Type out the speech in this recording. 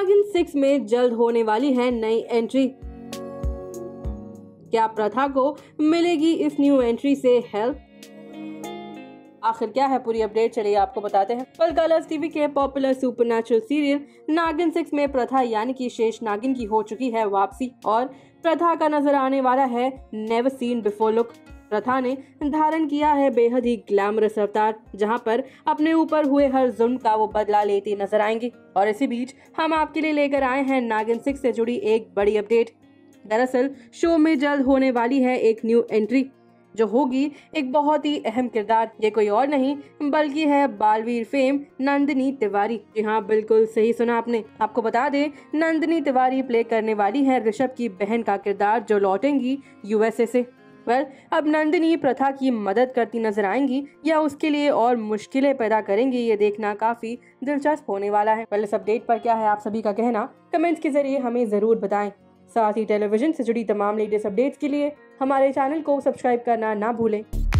नागिन 6 में जल्द होने वाली है नई एंट्री। क्या प्रथा को मिलेगी इस न्यू एंट्री से हेल्प? आखिर क्या है पूरी अपडेट, चलिए आपको बताते हैं। कल कलर्स टीवी के पॉपुलर सुपरनैचुरल सीरियल नागिन 6 में प्रथा यानी कि शेष नागिन की हो चुकी है वापसी और प्रथा का नजर आने वाला है नेवर सीन बिफोर लुक। प्रथा ने धारण किया है बेहद ही ग्लैमरस अवतार, जहां पर अपने ऊपर हुए हर जुल्म का वो बदला लेती नजर आएंगी। और इसी बीच हम आपके लिए लेकर आए हैं नागिन 6 से जुड़ी एक बड़ी अपडेट। दरअसल शो में जल्द होने वाली है एक न्यू एंट्री जो होगी एक बहुत ही अहम किरदार। ये कोई और नहीं बल्कि है बालवीर फेम नंदिनी तिवारी। जी हाँ, बिल्कुल सही सुना आपने। आपको बता दें, नंदिनी तिवारी प्ले करने वाली है ऋषभ की बहन का किरदार जो लौटेंगी यूएसए से। अब नंदिनी प्रथा की मदद करती नजर आएंगी या उसके लिए और मुश्किलें पैदा करेंगी, ये देखना काफी दिलचस्प होने वाला है। इस अपडेट पर क्या है आप सभी का कहना, कमेंट्स के जरिए हमें जरूर बताएं। साथ ही टेलीविजन से जुड़ी तमाम लेटेस्ट अपडेट्स के लिए हमारे चैनल को सब्सक्राइब करना ना भूलें।